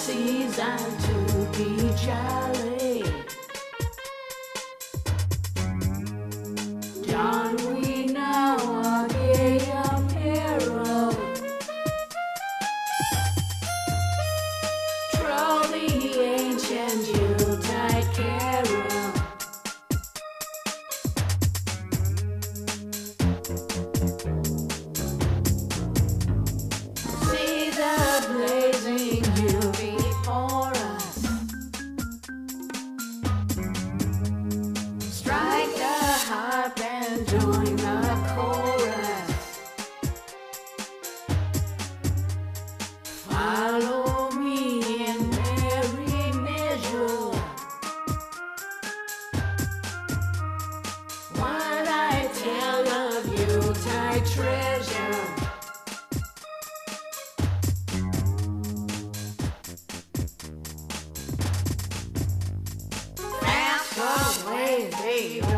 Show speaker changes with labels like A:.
A: season to be jolly. Don't we know a gay apparel? Troll the ancient Yuletide carol. See the blazing you before us. Strike the harp and join the chorus. Follow me in merry measure. What I tell of Yuletide treasure. Fast away, baby.